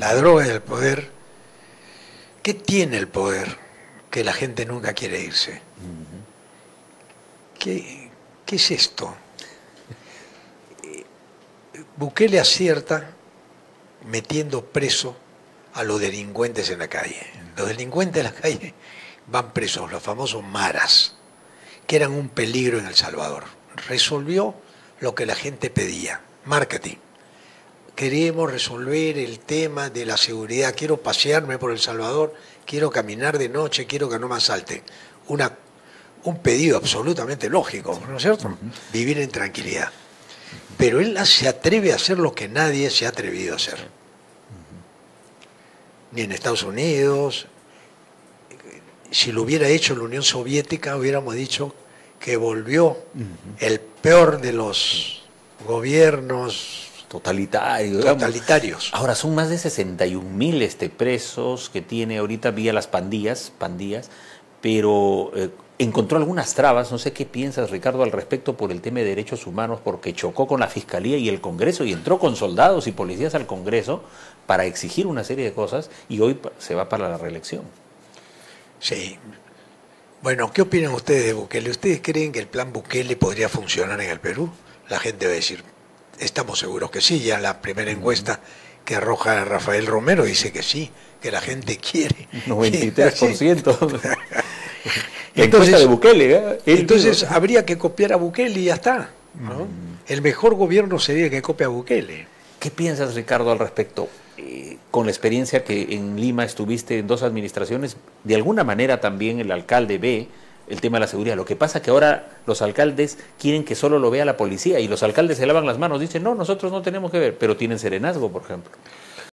La droga del poder. ¿Qué tiene el poder? Que la gente nunca quiere irse. ¿Qué es esto? Bukele acierta metiendo preso a los delincuentes en la calle. Los delincuentes en la calle van presos, los famosos maras, que eran un peligro en El Salvador. Resolvió lo que la gente pedía, marketing. Queremos resolver el tema de la seguridad, quiero pasearme por El Salvador, quiero caminar de noche, quiero que no me asalten. Un pedido absolutamente lógico, ¿no es cierto? Vivir en tranquilidad. Pero él se atreve a hacer lo que nadie se ha atrevido a hacer. Ni en Estados Unidos. Si lo hubiera hecho en la Unión Soviética, hubiéramos dicho que volvió el peor de los gobiernos totalitarios. Ahora, son más de 61.000 presos que tiene ahorita vía las pandillas, pero encontró algunas trabas. No sé qué piensas, Ricardo, al respecto por el tema de derechos humanos, porque chocó con la Fiscalía y el Congreso y entró con soldados y policías al Congreso para exigir una serie de cosas y hoy se va para la reelección. Sí. Bueno, ¿qué opinan ustedes de Bukele? ¿Ustedes creen que el plan Bukele podría funcionar en el Perú? La gente va a decir, estamos seguros que sí. Ya la primera encuesta que arroja Rafael Romero dice que sí, que la gente quiere. 93%. La encuesta de Bukele, ¿eh? Entonces habría que copiar a Bukele y ya está, ¿no? El mejor gobierno sería que copie a Bukele. ¿Qué piensas, Ricardo, al respecto? Con la experiencia que en Lima estuviste en 2 administraciones, de alguna manera también el alcalde ve el tema de la seguridad. Lo que pasa que ahora los alcaldes quieren que solo lo vea la policía y los alcaldes se lavan las manos, dicen, no, nosotros no tenemos que ver, pero tienen serenazgo, por ejemplo.